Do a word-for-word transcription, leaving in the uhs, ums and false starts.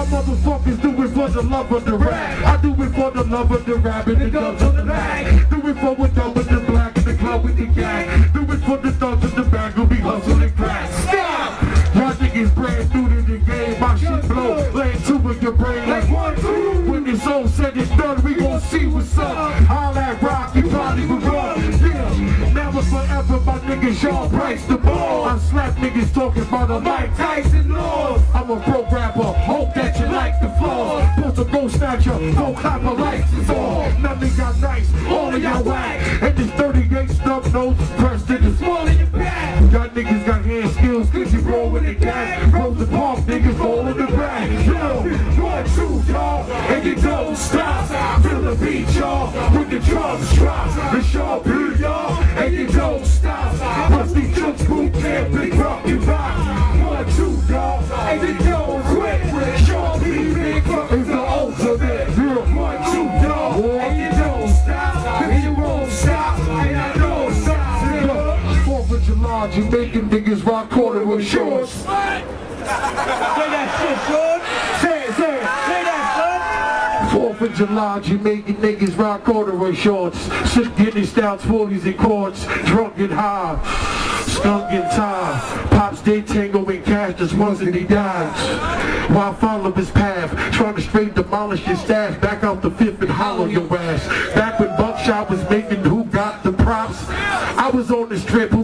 Motherfuckers do it for the love of the rap. I do it for the love of the rap and the guns on the bag. Do it for what's up with the black and the club with the gang. Do it for the thugs in the bag who be hustling crack. Stop! Y'all niggas brand new to the game. My shit blow, lay two in your brain like one, two. When it's all said and done, we gon' see what's up. All that rock, you probably would run. Yeah, never forever, my niggas Sean Price the ball. I slap niggas talking about a Mike Tyson laws. I'm a pro rapper, hope that you like the flaws. Put a ghost snatcher, no copper lights is all. Nothing got nice, all of y'all whack. And this thirty-eight snub nose pressed in the small in your back. Y'all niggas got hand skills, cause you roll with the gas. Rosa Park niggas roll in the back. Yo, one, two, y'all, and you don't stop. Feel the beat, y'all, when the drums drop. The sharp beat, y'all, and you don't stop. Bust these jumps, boot camp, big rock and rock. One, two, y'all, and you don't quit. Sharp beat, big rock is the ultimate. One, two, y'all, and you don't stop. And you won't stop, and I don't stop. Fourth of July, Jamaican niggas rock corduroy shorts. Say that shit, son. Say it, say it. Say that, son. Fourth of July, Jamaican niggas rock corduroy shorts. Six Guinness stouts, forties and quarts. Drunk and high, skunk and tie. Pops they tango in cash just once and he dies. While following his path, trying to straight demolish his stash. Back out the fifth and hollow your ass. Back when Buckshot was making who got the props. I was on the strip.